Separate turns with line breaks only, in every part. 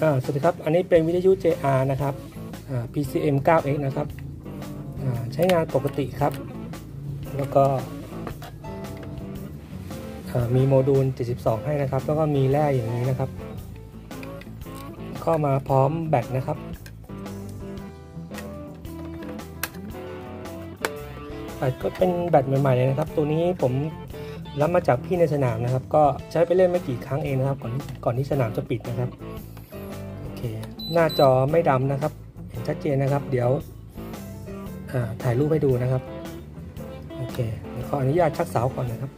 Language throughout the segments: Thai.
สวัสดีครับอันนี้เป็นวิทยุ JR นะครับ PCM 9X นะครับใช้งานปกติครับแล้วก็มีโมดูล72ให้นะครับแล้วก็มีแร่อย่างนี้นะครับเข้ามาพร้อมแบตนะครับแบตก็เป็นแบตใหม่ๆเลยนะครับตัวนี้ผมรับมาจากพี่ในสนามนะครับก็ใช้ไปเล่นไม่กี่ครั้งเองนะครับก่อนที่สนามจะปิดนะครับโอเคหน้าจอไม่ดำนะครับเห็นชัดเจนนะครับเดี๋ยวถ่ายรูปให้ดูนะครับโอเคเดี๋ยวขออนุญาตชักเสาก่อนนะครับ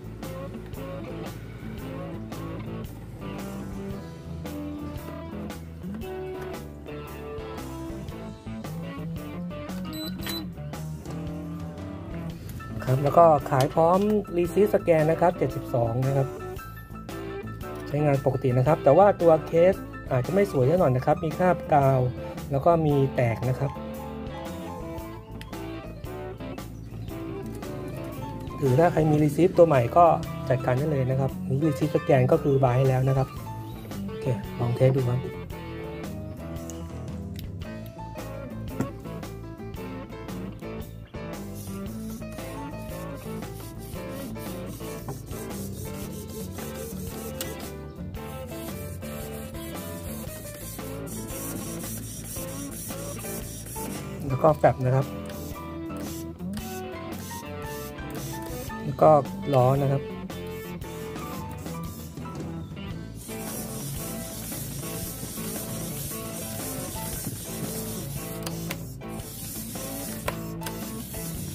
ครับแล้วก็ขายพร้อมรีซีสแกนนะครับ72นะครับใช้งานปกตินะครับแต่ว่าตัวเคสอาจจะไม่สวยแน่นอนนะครับมีคราบกาวแล้วก็มีแตกนะครับหรือถ้าใครมีรีซีฟตัวใหม่ก็จัดการได้เลยนะครับนี่รีซีฟสแกนก็คือบายให้แล้วนะครับโอเคลองเทสดูครับแล้วก็แฟบนะครับแล้วก็ล้อนะครับ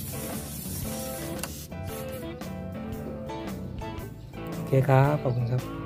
โอเคครับขอบคุณครับ